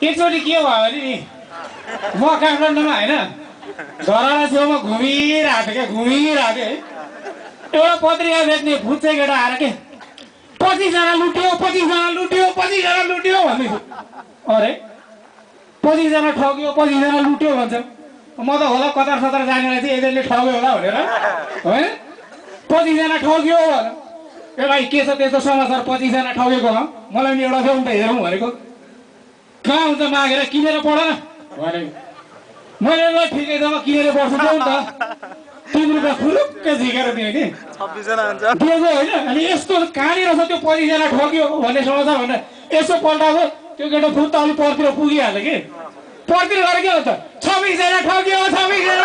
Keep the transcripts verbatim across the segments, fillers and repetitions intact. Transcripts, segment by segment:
एकचोटि के भयो भने नि म काठमाडौँमा होइन झरना छेउमा घुमिरहेको थिएँ क्या घुमिरहेको थिएँ है एउटा पत्रिका बेच्ने फुच्चे केटा आएर के पच्चिसजना लुट्यो पच्चिसजना लुट्यो पच्चिसजना लुट्यो भन्दै अरे पच्चिसजना ठग्यो पच्चिसजना लुट्यो भन्छ म त होला कतार सतार जानेलाई चाहिँ एजेन्टले ठग्यो होला भनेर होइन पच्चिसजना ठग्यो भनेर ए भाइ के छ त्यस्तो समाचार पच्चिसजना ठगेको हो मलाई नि एउटा देऊ त हेरौँ भनेको कहाँ हुन्छ मागेर किनेर पढ न भने मैले ल ठिकै छ म किनेर पढ्छु देऊ नि त तीन रुपियाँ फुरुक्कै झिकेर दिएँ कि दिएको होइन अनि यस्तो कहाँनिर छ त्यो पच्चिसजना ठग्यो भन्ने समाचार भनेर यसो पल्टाएको त्यो केटा फुत्त अलिक परतिर पुगिहाल्यो कि परतिर गएर के हुन्छ छब्बिसजना ठग्यो छब्बिसजना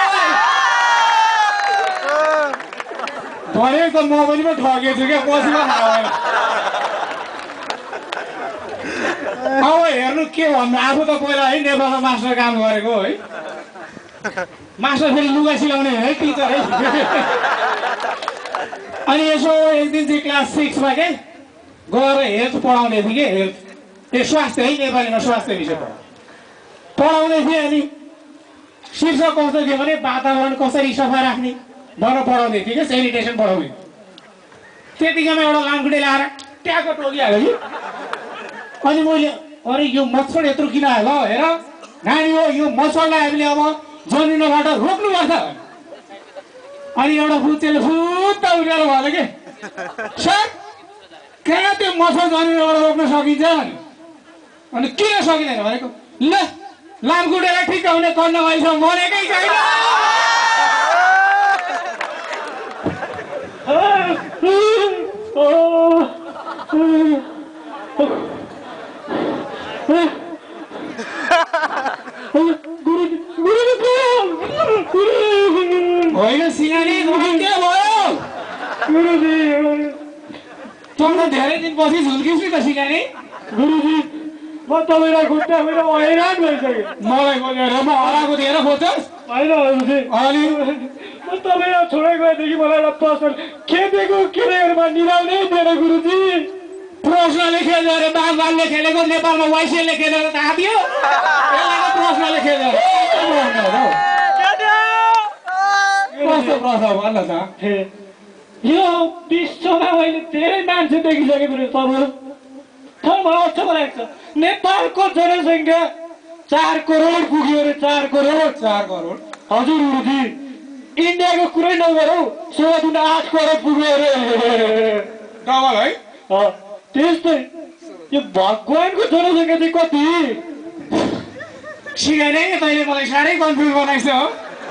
भनेको त म पनि पो ठगेको छु क्या पछिमा थाहा भएन अब हेर्नु के भन्नु आफू त पहिला है नेपालमा मास्टर काम गरेको है मास्टर फेरि लुगा सिलाउने है टिचर है अनि यसो एक दिन चाहिँ क्लास सिक्समा के गएर हेल्थ पढाउने थिएँ कि हेल्थ ए स्वास्थ्य है नेपालीमा स्वास्थ्य विषय पढाउने थिएँ अनि शीर्षक कस्तो थियो भने वातावरण कसरी सफा राख्ने भनेर पढाउने थिएँ कि सेनिटेसन पढाउने त्यतिकैमा एउटा लामखुट्टे ल्याएर ट्याको टोकिहाल्यो कि अनि मैले अरे यो मच्छर यत्रो किन आयो ल हेर नानी हो यो मच्छरलाई हामीले अब जमिनबाट रोक्नुपर्छ अनि एउटा फुच्चेले फुत्त उठेर भयो कि सर कहाँ त्यो मच्छर जमिनबाट रोक्न सकिन्छ भने अनि किन सकिँदैन भनेको ल लामखुट्टेलाई ठिक हुने कन्न भएसँग मरेकै छैन होइन सिंगानी के भयो तँ धेरै दिनपछि झुल्किस् नि त सिंगानी गुरुजी म तपाईँलाई खुट्टा मेरो हैरान भइसक्यो मलाई खोजेर म हराएको दिएर खोज्छस् होइन गुरुजी अनि म तपाईँलाई छोडेर गएदेखि मलाई एउटा प्रश्न खेतेको खेलेकोमा निभाउनै दिएन गुरुजी प्रश्नले खेल्यो अरे बाबुले खेलेको नेपालमा वाइसिएलले खेलेर थाहा थियो यसलाई प्रश्नले खेल्यो कस्तो प्रश्न भन्न त यो विश्वमा मैले धेरै मान्छे देखिसकेँ गुरु तपाईँ मलाई अचम्म लाग्छ नेपालको जनसङ्ख्या चार करोड पुग्यो अरे चार करोड चार करोड हजुर गुरुजी इन्डियाको कुरै नगरौँ सोह्र आठ करोड पुग्यो अरे डबल है त्यस्तै यो भगवानको जनसङ्ख्या चाहिँ कति सिकाइनै तैँले मलाई साह्रै कन्फ्युज बनाइछ हो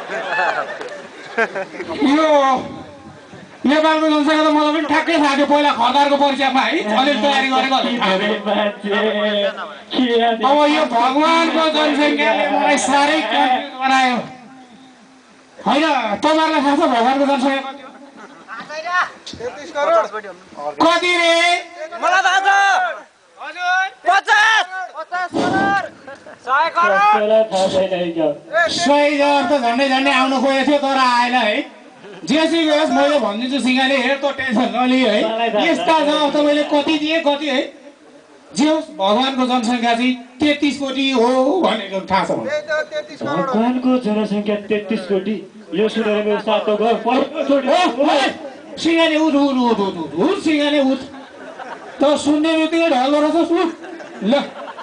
यो नेपालको जनसङ्ख्या त मलाई पनि ठ्याक्कै थाहा थियो पहिला खरदारको परीक्षामा है अलिअलि तयारी गरेको अब यो भगवानको जनसङ्ख्याले मलाई साह्रै कन्फ्युज बनायो होइन तपाईँहरूलाई थाहा छ भगवानको जनसङ्ख्या कति रे मलाई थाहा छ पचास सय करोड सय जवाब त झन्डै झन्डै आउनु खोजेको थियो तर आएन है जेसी गयोस् मैले भनिदिन्छु सिंगाले हेर त टेन्सन नलिए है यस्ता जवाब त मैले कति दिएँ कति है जे होस् भगवानको जनसङ्ख्या चाहिँ तेत्तिस कोटी हो भनेको थाहा छ भगवानको जनसङ्ख्या तेत्तिस कोटी यो सुनेर मेरो सातो घर सिंगाले उठ उठ उठ उठ उठ उठ सिंगाले उठ त सुन्ने बित्तिकै ढल रहेछ सुन ल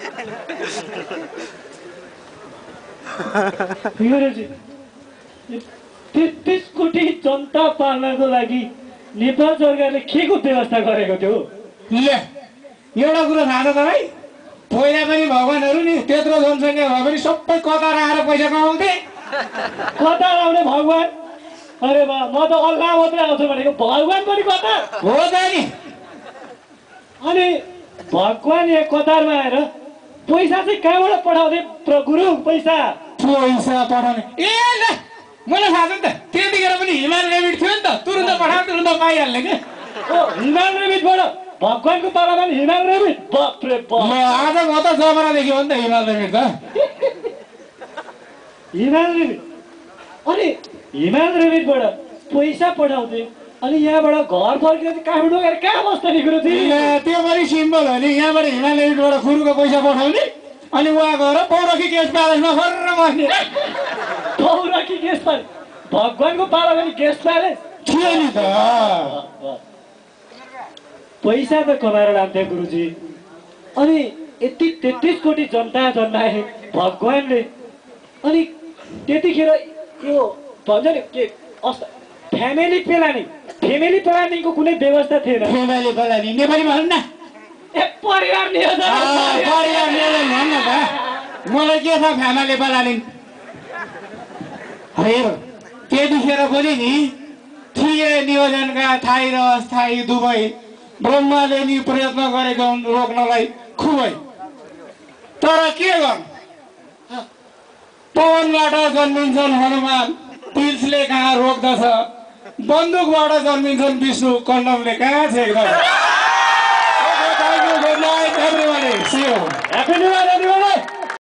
तेत्तिस कोटी जनता पाल्नको लागि नेपाल सरकारले के को व्यवस्था गरेको थियो ल एउटा कुरो थाहा छ तपाईँ पहिला पनि भगवानहरू नि त्यत्रो जनसङ्ख्या भए पनि सबै कतार आएर पैसा कमाउँथे कतार आउने भगवान अरे बा म त अल्लाह मात्रै आउँछ भनेको भगवान पनि कतार हो त नि अनि भगवान यहाँ कतारमा आएर पैसा चाहिँ कहाँबाट पठाउँथे गुरु पैसा पैसा पठाउने ए ल मलाई थाहा छ नि त त्यतिखेर पनि हिमाल रेबिट थियो नि त तुरुन्त पठाएर तुरुन्त पाइहाल्ने क्या हिमाल रेबिटबाट भगवानको पालामा हिमाल रेबिट बाप रे बाप आज म त जमानादेखि हो नि त हिमाल रेबिट त हिमाल रेबिट अनि हिमाल रेबिटबाट पैसा पठाउँथे अनि यहाँबाट घर फर्केर काठमाडौँ गएर कहाँ बस्छ नि गुरुजी त्यो पनि सिम्पल हो नि यहाँबाट हिमाल रेबिटबाट खुरुको पैसा पठाउने अनि उहाँ गएर पौरखी केस प्यालेसमा फर्र बस्ने पौरखी गेस्ट प्यालेस भगवानको पाला पनि गेस्ट प्यालेस थियो नि त। पैसा त कमाएर लान्थे गुरुजी। अनि यति तेत्तिस कोटी जनता जन्माए भगवानले, अनि त्यतिखेर यो भन्छ नि के फ्यामिली प्लानिङ फ्यामिली प्लानिङको कुनै व्यवस्था थिएन। फ्यामिली प्लानिङ नेपालीमा भन्नु न। ए परिवार नियोजन परिवार नियोजन भन्नु त। मलाई के छ फ्यामिली प्लानिङ? हेर त्यतिखेर पनि नि थिए नियोजनका थाई र अस्थायी दुवै ब्रह्माले नि प्रयत्न गरेका हुन् रोक्नलाई खुबै। तर के गर्नु, पवनबाट जन्मिन्छन् हनुमान, पिल्सले कहाँ रोक्दछ, बन्दुकबाट जन्मिन्छन् विष्णु, कन्डमले कहाँ छेक्दछ। Everybody, see you. Happy New Year, everyone!